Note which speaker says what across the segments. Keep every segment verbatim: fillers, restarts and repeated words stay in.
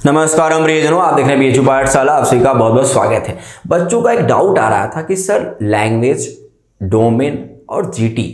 Speaker 1: नमस्कार हम प्रियजनों, आप देख रहे हैं बीएचयू पाठशाला। आप सभी का बहुत बहुत स्वागत है। बच्चों का एक डाउट आ रहा था कि सर लैंग्वेज, डोमेन और जीटी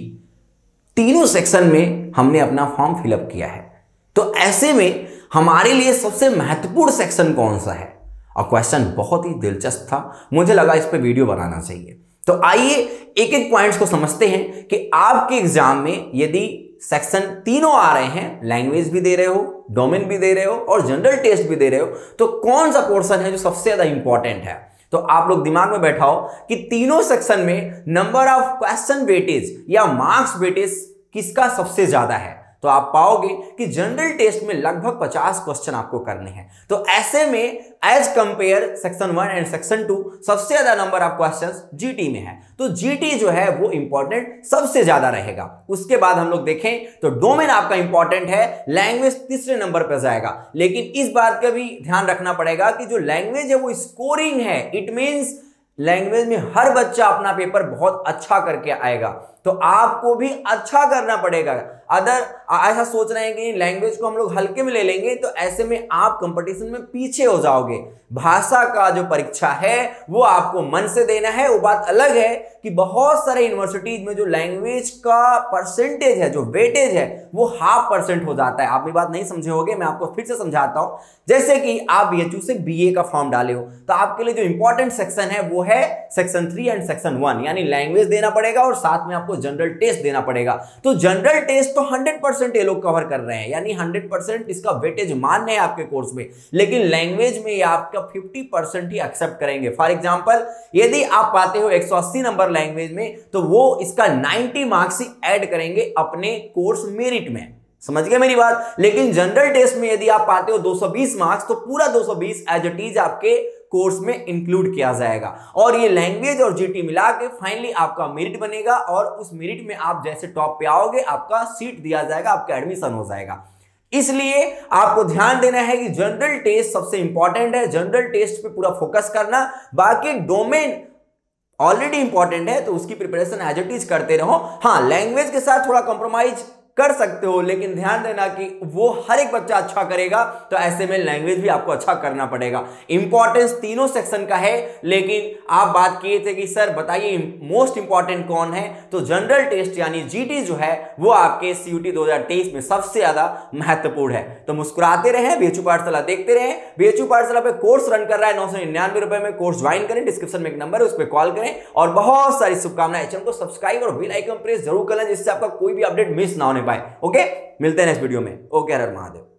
Speaker 1: तीनों सेक्शन में हमने अपना फॉर्म फिलअप किया है, तो ऐसे में हमारे लिए सबसे महत्वपूर्ण सेक्शन कौन सा है? और क्वेश्चन बहुत ही दिलचस्प था, मुझे लगा इस पे वीडियो बनाना चाहिए। तो आइए एक एक पॉइंट्स को समझते हैं कि आपके एग्जाम में यदि सेक्शन तीनों आ रहे हैं, लैंग्वेज भी दे रहे हो, डोमेन भी दे रहे हो और जनरल टेस्ट भी दे रहे हो, तो कौन सा पोर्शन है जो सबसे ज्यादा इंपॉर्टेंट है? तो आप लोग दिमाग में बैठाओ कि तीनों सेक्शन में नंबर ऑफ क्वेश्चन वेटेज या मार्क्स वेटेज किसका सबसे ज्यादा है। तो आप पाओगे कि जनरल टेस्ट में लगभग पचास क्वेश्चन आपको करने हैं। तो ऐसे में as compare section one and section two सबसे ज्यादा नंबर ऑफ क्वेश्चंस जीटी में है, तो जीटी जो है वो इंपॉर्टेंट सबसे ज्यादा रहेगा। उसके बाद हम लोग देखें तो डोमेन आपका इंपॉर्टेंट है, लैंग्वेज तीसरे नंबर पर जाएगा। लेकिन इस बात का भी ध्यान रखना पड़ेगा कि जो लैंग्वेज है वो स्कोरिंग है, इट मींस लैंग्वेज में हर बच्चा अपना पेपर बहुत अच्छा करके आएगा, तो आपको भी अच्छा करना पड़ेगा। अदर ऐसा सोच रहे हैं कि लैंग्वेज को हम लोग हल्के में ले लेंगे, तो ऐसे में आप कंपटीशन में पीछे हो जाओगे। भाषा का जो परीक्षा है वो आपको मन से देना है। वो बात अलग है कि बहुत सारे यूनिवर्सिटीज में जो लैंग्वेज का परसेंटेज है, जो वेटेज है, वो हाफ परसेंट हो जाता है। आप ये बात नहीं समझे होंगे, मैं आपको फिर से समझाता हूं। जैसे कि आप बीएचयू से बीए का फॉर्म डाले हो, तो आपके लिए जो इंपॉर्टेंट सेक्शन है वो है section three and section one, यानी लैंग्वेज देना पड़ेगा और साथ में आपको जनरल टेस्ट देना पड़ेगा। तो जनरल टेस्ट तो हंड्रेड परसेंट ये लोग कवर कर रहे हैं, यानी हंड्रेड परसेंट इसका वेटेज मान्य है आपके कोर्स में। लेकिन लैंग्वेज में आपका फिफ्टी परसेंट ही एक्सेप्ट करेंगे। फॉर एग्जांपल, यदि आप पाते हो एक सौ अस्सी नंबर लैंग्वेज में, तो वो इसका नब्बे मार्क्स ही ऐड करेंगे अपने कोर्स मेरिट में। समझ गए मेरी बात? लेकिन जनरल टेस्ट में यदि आप पाते हो दो सौ बीस मार्क्स, तो पूरा दो सौ बीस एज इट इज आपके कोर्स में इंक्लूड किया जाएगा। और ये लैंग्वेज और जीटी मिला के फाइनली आपका मेरिट बनेगा, और उस मेरिट में आप जैसे टॉप पे आओगे, आपका सीट दिया जाएगा, आपका एडमिशन हो जाएगा। इसलिए आपको ध्यान देना है कि जनरल टेस्ट सबसे इंपॉर्टेंट है, जनरल टेस्ट पे पूरा फोकस करना। बाकी डोमेन ऑलरेडी इंपॉर्टेंट है, तो उसकी प्रिपरेशन एज इट इज करते रहो। हाँ, लैंग्वेज के साथ थोड़ा कॉम्प्रोमाइज कर सकते हो, लेकिन ध्यान देना कि वो हर एक बच्चा अच्छा करेगा, तो ऐसे में लैंग्वेज भी आपको अच्छा करना पड़ेगा। इंपॉर्टेंस तीनों सेक्शन का है, लेकिन आप बात किए थे कि सर बताइए मोस्ट इंपॉर्टेंट कौन है, तो जनरल टेस्ट यानी जीटी जो है वो आपके सीयूटी दो हज़ार तेईस में सबसे ज्यादा महत्वपूर्ण है। तो मुस्कुराते रहें, बीएचयू पाठशाला देखते रहें। बीएचयू पाठशाला पे कोर्स रन कर रहा है, नौ सौ निन्यानवे रुपए में कोर्स ज्वाइन करें। डिस्क्रिप्शन में एक नंबर है, उस पर कॉल करें। और बहुत सारी शुभकामनाएं। चैनल को सब्सक्राइब और बेल आइकन प्रेस जरूर करें, जिससे आपका कोई भी अपडेट मिस ना होने पाए। ओके, मिलते हैं नेक्स्ट वीडियो में। ओके, हर हर महादेव।